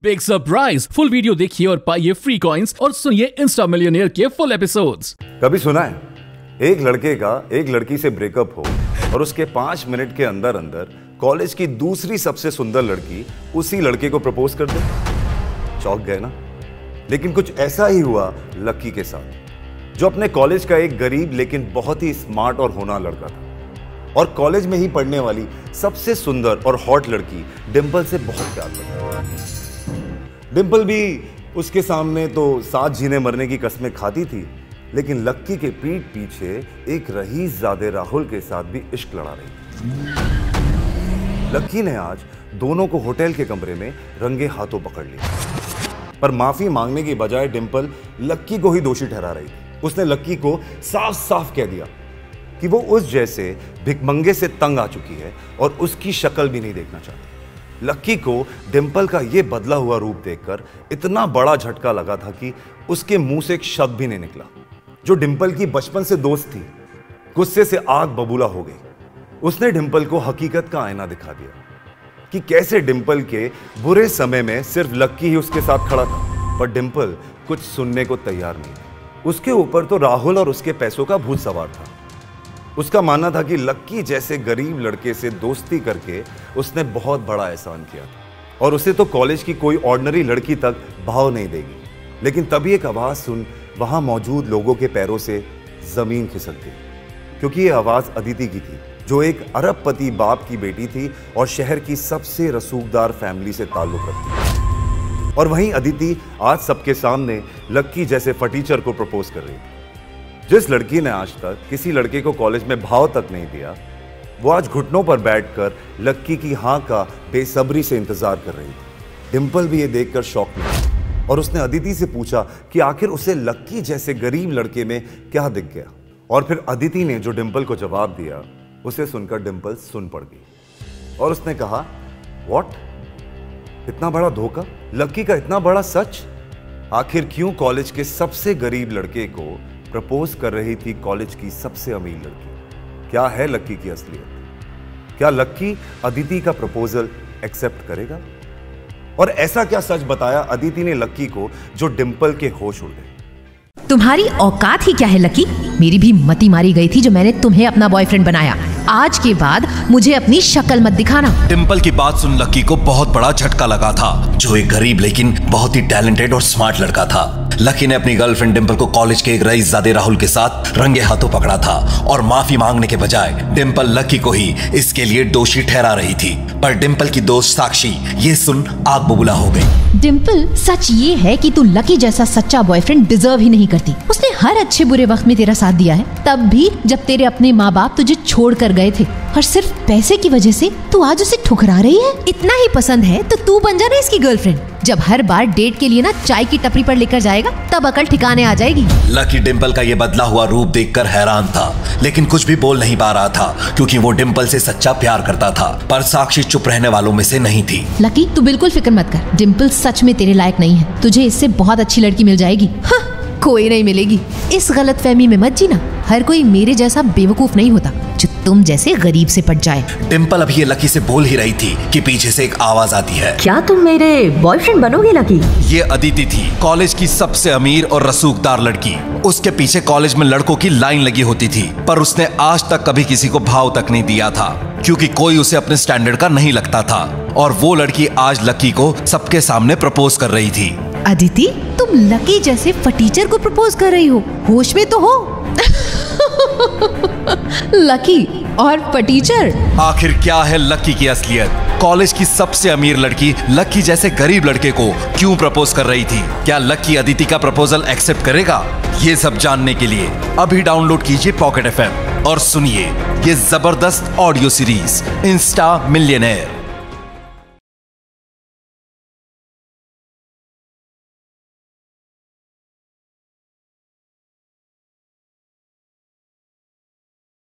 Big surprise, full video देखिए और पाइए फ्री कॉइंस और सुनिए इंस्टा मिलियनेयर के फुल एपिसोड्स। कभी सुना है एक लड़के का एक लड़की से ब्रेकअप हो और उसके 5 मिनट के अंदर अंदर कॉलेज की दूसरी सबसे सुंदर लड़की उसी लड़के को प्रपोज कर दे? चौंक गए ना? लेकिन कुछ ऐसा ही हुआ लक्की के साथ, जो अपने कॉलेज का एक गरीब लेकिन बहुत ही स्मार्ट और होनहार लड़का था और कॉलेज में ही पढ़ने वाली सबसे सुंदर और हॉट लड़की डिंपल से बहुत प्यार करता था। डिंपल भी उसके सामने तो साथ जीने मरने की कस्में खाती थी, लेकिन लक्की के पीठ पीछे एक रईसजादे राहुल के साथ भी इश्क लड़ा रही थी। लक्की ने आज दोनों को होटल के कमरे में रंगे हाथों पकड़ लिया, पर माफी मांगने की बजाय डिंपल लक्की को ही दोषी ठहरा रही थी। उसने लक्की को साफ साफ कह दिया कि वो उस जैसे भिखमंगे से तंग आ चुकी है और उसकी शक्ल भी नहीं देखना चाहती। लक्की को डिंपल का यह बदला हुआ रूप देखकर इतना बड़ा झटका लगा था कि उसके मुंह से एक शब्द भी नहीं निकला। जो डिंपल की बचपन से दोस्त थी, गुस्से से आग बबूला हो गई। उसने डिंपल को हकीकत का आईना दिखा दिया कि कैसे डिंपल के बुरे समय में सिर्फ लक्की ही उसके साथ खड़ा था, पर डिंपल कुछ सुनने को तैयार नहीं थी। उसके ऊपर तो राहुल और उसके पैसों का भूत सवार था। उसका मानना था कि लक्की जैसे गरीब लड़के से दोस्ती करके उसने बहुत बड़ा एहसान किया और उसे तो कॉलेज की कोई ऑर्डिनरी लड़की तक भाव नहीं देगी। लेकिन तभी एक आवाज सुन वहां मौजूद लोगों के पैरों से जमीन खिसक गई, क्योंकि ये आवाज अदिति की थी, जो एक अरबपति बाप की बेटी थी और शहर की सबसे रसूखदार फैमिली से ताल्लुक रखती थी। और वहीं अदिति आज सबके सामने लक्की जैसे फटीचर को प्रपोज कर रही थी। जिस लड़की ने आज तक किसी लड़के को कॉलेज में भाव तक नहीं दिया, वो आज घुटनों पर बैठकर लक्की की हां का बेसब्री से इंतजार कर रही थी। डिंपल भी ये देखकर शॉक में थी और उसने अदिति से पूछा कि आखिर उसे लक्की जैसे गरीब लड़के में क्या दिख गया। और फिर अदिति ने जो डिंपल को जवाब दिया, उसे सुनकर डिंपल सुन पड़ गई और उसने कहा, व्हाट? इतना बड़ा धोखा? लक्की का इतना बड़ा सच? आखिर क्यों कॉलेज के सबसे गरीब लड़के को प्रपोज कर रही थी कॉलेज की सबसे अमीर लड़की? क्या है लक्की की असलियत? क्या लक्की अदिति का प्रपोजल एक्सेप्ट करेगा? और ऐसा क्या सच बताया अदिति ने लक्की को जो डिंपल के होश उड़ गए? तुम्हारी औकात ही क्या है लक्की? मेरी भी मती मारी गई थी जो मैंने तुम्हें अपना बॉयफ्रेंड बनाया। आज के बाद मुझे अपनी शक्ल मत दिखाना। डिंपल की बात सुन लक्की को बहुत बड़ा झटका लगा था, जो एक गरीब लेकिन बहुत ही टैलेंटेड और स्मार्ट लड़का था। लक्की ने अपनी गर्लफ्रेंड डिंपल को कॉलेज के एक रईसजादे राहुल के साथ रंगे हाथों पकड़ा था और माफी मांगने के बजाय डिंपल लक्की को ही इसके लिए दोषी ठहरा रही थी। पर डिंपल की दोस्त साक्षी ये सुन आग बबूला हो गई। डिंपल, सच ये है कि तू लक्की जैसा सच्चा बॉयफ्रेंड डिजर्व ही नहीं करती। उसने हर अच्छे बुरे वक्त में तेरा साथ दिया है, तब भी जब तेरे अपने माँ बाप तुझे छोड़ कर गए थे, और सिर्फ पैसे की वजह से तू आज उसे ठुकरा रही है। इतना ही पसंद है तो तू बन जाना इसकी गर्लफ्रेंड। जब हर बार डेट के लिए ना चाय की टपरी पर लेकर जाएगा, तब अकल ठिकाने आ जाएगी। लकी डिंपल का ये बदला हुआ रूप देखकर हैरान था, लेकिन कुछ भी बोल नहीं पा रहा था, क्योंकि वो डिंपल से सच्चा प्यार करता था। पर साक्षी चुप रहने वालों में से नहीं थी। लकी, तू बिल्कुल फिक्र मत कर, डिंपल सच में तेरे लायक नहीं है। तुझे इससे बहुत अच्छी लड़की मिल जाएगी। हाँ, कोई नहीं मिलेगी। इस गलतफहमी में मत जीना। हर कोई मेरे जैसा बेवकूफ नहीं होता जो तुम जैसे गरीब से पट जाए। डिंपल अभी ये लकी से बोल ही रही थी कि पीछे से एक आवाज आती है, क्या तुम मेरे बॉयफ्रेंड बनोगे लकी? ये अदिति थी, कॉलेज की सबसे अमीर और रसूखदार लड़की। उसके पीछे कॉलेज में लड़कों की लाइन लगी होती थी, पर उसने आज तक कभी किसी को भाव तक नहीं दिया था, क्योंकि कोई उसे अपने स्टैंडर्ड का नहीं लगता था। और वो लड़की आज लकी को सबके सामने प्रपोज कर रही थी। अदिति, तुम लकी जैसे फटीचर को प्रपोज कर रही हो? होश में तो हो। लकी और फटीचर, आखिर क्या है लकी की असलियत? कॉलेज की सबसे अमीर लड़की लकी जैसे गरीब लड़के को क्यों प्रपोज कर रही थी? क्या लकी अदिति का प्रपोजल एक्सेप्ट करेगा? ये सब जानने के लिए अभी डाउनलोड कीजिए पॉकेट FM और सुनिए ये जबरदस्त ऑडियो सीरीज इंस्टा मिलियनेयर।